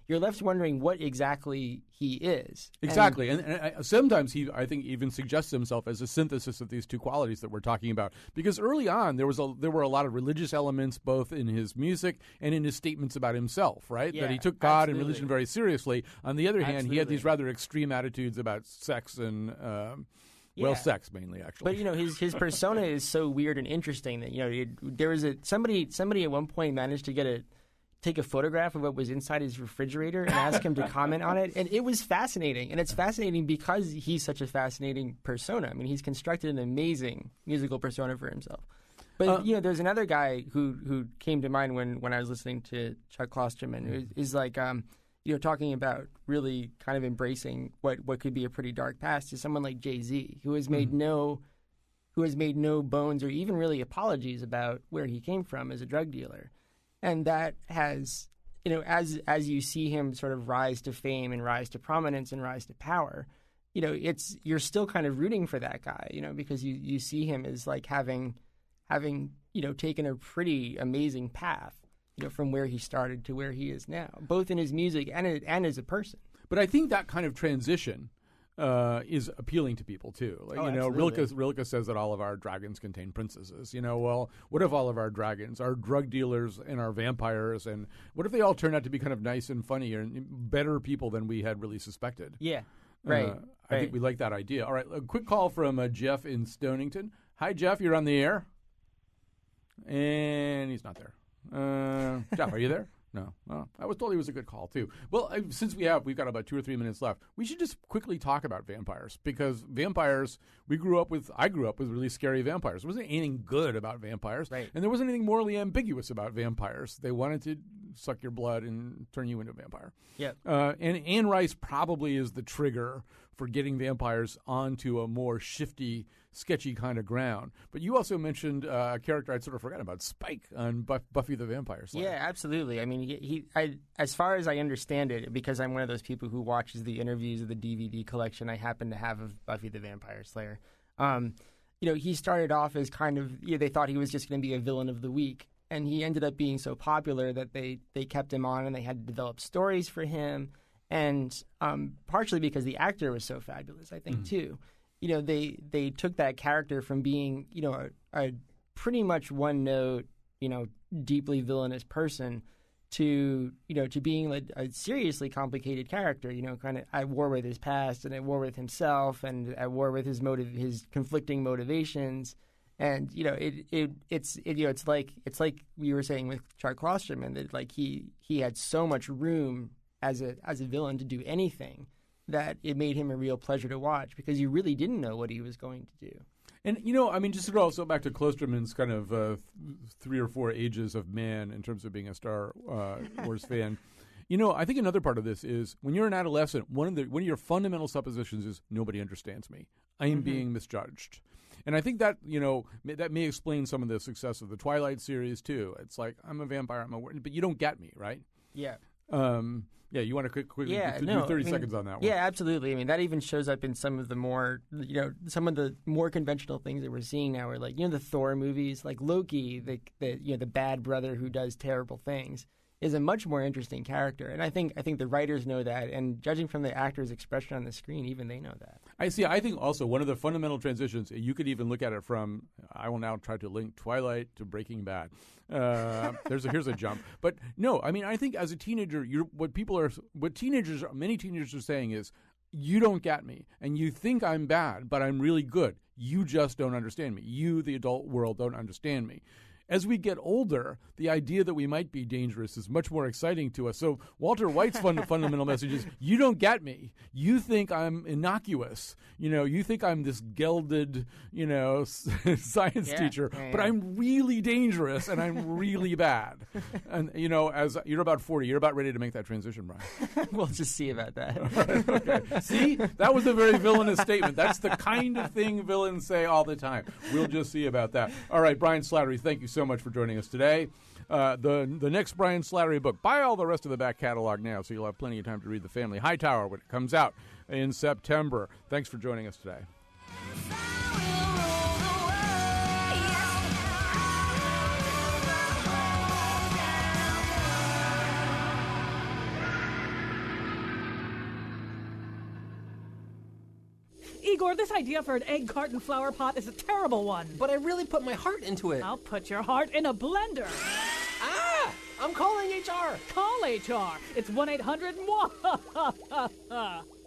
S5: you're left wondering what exactly he is.
S4: Exactly, and, and, and sometimes he, I think, even suggests himself as a synthesis of these two qualities that we're talking about. Because early on, there was a, there were a lot of religious elements both in his music and in his statements about himself, right?
S5: Yeah,
S4: that he took God
S5: absolutely.
S4: and religion very seriously. On the other hand,
S5: Absolutely.
S4: he had these rather extreme attitudes about sex and, um, well,
S5: Yeah.
S4: sex mainly, actually.
S5: But you know, his his persona is so weird and interesting that you know it, there was a somebody somebody at one point managed to get a take a photograph of what was inside his refrigerator and ask him to comment on it, and it was fascinating. And it's fascinating because he's such a fascinating persona. I mean, he's constructed an amazing musical persona for himself. But
S4: Uh,
S5: you know, there's another guy who who came to mind when, when I was listening to Chuck Klosterman, who is like um, you know talking about really kind of embracing what, what could be a pretty dark past. Is someone like Jay-Z, who has made
S4: Mm-hmm.
S5: no who has made no bones or even really apologies about where he came from as a drug dealer. And that has, you know, as as you see him sort of rise to fame and rise to prominence and rise to power, you know, it's you're still kind of rooting for that guy, you know, because you, you see him as like having having, you know, taken a pretty amazing path, you know, from where he started to where he is now, both in his music and and as a person.
S4: But I think that kind of transition uh, is appealing to people too. Like,
S5: Oh,
S4: you know,
S5: absolutely.
S4: Rilke, Rilke says that all of our dragons contain princesses. You know, well, what if all of our dragons are drug dealers and are vampires, and what if they all turn out to be kind of nice and funny and better people than we had really suspected?
S5: Yeah, right.
S4: Uh, I
S5: right.
S4: think we like that idea. All right, a quick call from uh, Jeff in Stonington. Hi, Jeff. You're on the air, and he's not there. Uh, Jeff, are you there? No. Well, I was told he was a good call too. Well, I, since we have, we've got about two or three minutes left. We should just quickly talk about vampires because vampires. We grew up with. I grew up with really scary vampires. There wasn't anything good about vampires,
S5: Right.
S4: and there wasn't anything morally ambiguous about vampires. They wanted to suck your blood and turn you into a vampire.
S5: Yep.
S4: Uh, and Anne Rice probably is the trigger for getting vampires onto a more shifty, sketchy kind of ground. But you also mentioned uh, a character I'd sort of forgotten about, Spike, on Buff- Buffy the Vampire Slayer.
S5: Yeah, absolutely. I mean, he, he I, as far as I understand it, because I'm one of those people who watches the interviews of the D V D collection I happen to have of Buffy the Vampire Slayer. Um, you know, he started off as kind of, you know, they thought he was just going to be a villain of the week. And he ended up being so popular that they, they kept him on and they had to develop stories for him. And um, partially because the actor was so fabulous, I think, mm. too. You know, they, they took that character from being, you know, a, a pretty much one-note, you know, deeply villainous person to, you know, to being a, a seriously complicated character, you know, kind of at war with his past and at war with himself and at war with his motive, his conflicting motivations. And, you know, it, it it's it, you know, it's like it's like we were saying with Chuck Klosterman that like he he had so much room as a as a villain to do anything that it made him a real pleasure to watch because you really didn't know what he was going to do.
S4: And, you know, I mean, just to go also back to Klosterman's kind of uh, th- three or four ages of man in terms of being a Star uh, Wars fan, you know, I think another part of this is when you're an adolescent, one of the one of your fundamental suppositions is nobody understands me. I am mm-hmm. being misjudged. And I think that, you know, may, that may explain some of the success of the Twilight series, too. It's like, I'm a vampire, I'm a but you don't get me, right?
S5: Yeah.
S4: Um, yeah, you want to quick, quickly
S5: yeah,
S4: do
S5: no,
S4: thirty
S5: I mean,
S4: seconds on that one.
S5: Yeah, absolutely. I mean, that even shows up in some of the more, you know, some of the more conventional things that we're seeing now are like, you know, the Thor movies, like Loki, the, the you know, the bad brother who does terrible things, is a much more interesting character. And I think I think the writers know that, and judging from the actor's expression on the screen, even they know that.
S4: I see. I think also one of the fundamental transitions, you could even look at it from, I will now try to link Twilight to Breaking Bad. Uh, there's a, here's a jump. But no, I mean, I think as a teenager, you're, what people are, what teenagers, many teenagers are saying is, you don't get me, and you think I'm bad, but I'm really good. You just don't understand me. You, the adult world, don't understand me. As we get older, the idea that we might be dangerous is much more exciting to us. So Walter White's fund- fundamental message is, you don't get me. You think I'm innocuous. You know, you think I'm this gelded, you know, science
S5: yeah,
S4: teacher,
S5: yeah,
S4: but
S5: yeah.
S4: I'm really dangerous and I'm really bad. And, you know, as you're about forty, you're about ready to make that transition, Brian.
S5: We'll just see about that.
S4: Right, okay. See, that was a very villainous statement. That's the kind of thing villains say all the time. We'll just see about that. All right, Brian Slattery, thank you so much for joining us today. Uh, the the next Brian Slattery book, buy all the rest of the back catalog now so you'll have plenty of time to read The Family Hightower when it comes out in September. Thanks for joining us today.
S1: Igor, this idea for an egg carton flower pot is a terrible one.
S2: But I really put my heart into it.
S1: I'll put your heart in a blender.
S2: Ah! I'm calling H R.
S1: Call H R. It's one eight hundred M W A.